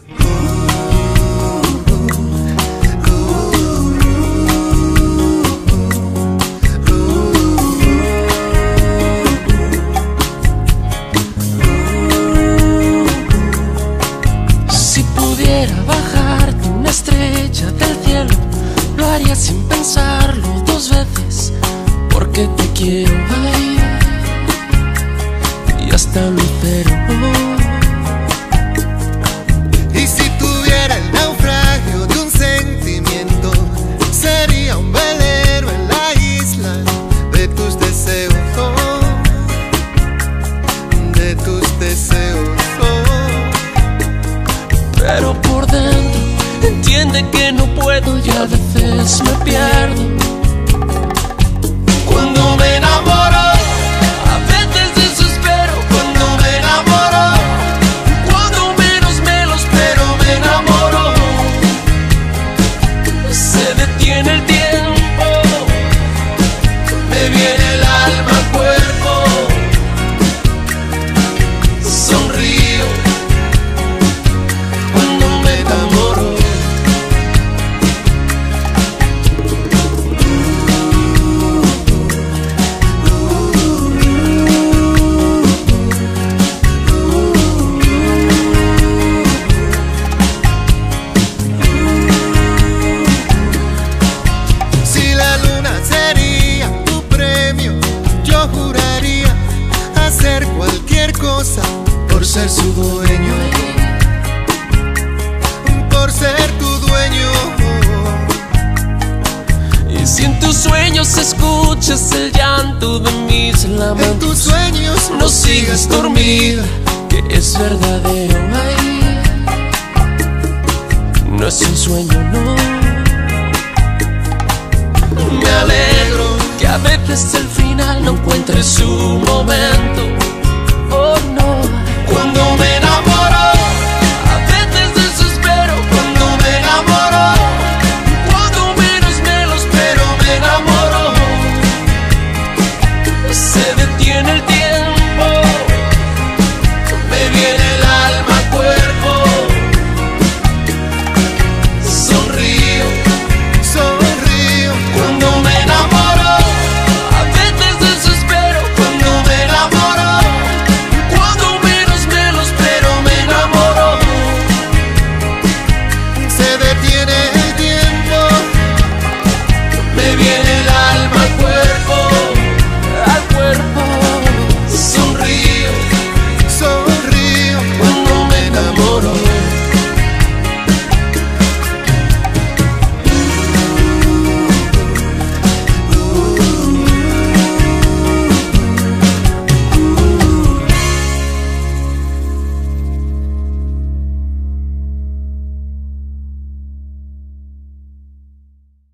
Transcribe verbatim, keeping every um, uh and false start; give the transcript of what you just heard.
Si pudiera bajarte una estrella del cielo, lo haría sin pensarlo dos veces, porque te quiero, ay, y hasta lucero. Y si tuviera el naufragio de un sentimiento, sería un velero en la isla de tus deseos, oh, de tus deseos, oh. Pero por dentro entiende que no puedo y a veces me pierdo. Cuando me enamoro, a veces desespero. Cuando me enamoro, cuando menos me lo espero, me enamoro. Se detiene el tiempo, me viene el alma al cuerpo. Sonrío cuando me enamoro. Si la luna sería tu premio, yo juraría hacer cualquier cosa por ser su dueño, por ser tu dueño. Y si en tus sueños escuchas el llanto de mis lamentos, En tus sueños no sigas dormida, que es verdadero, ay.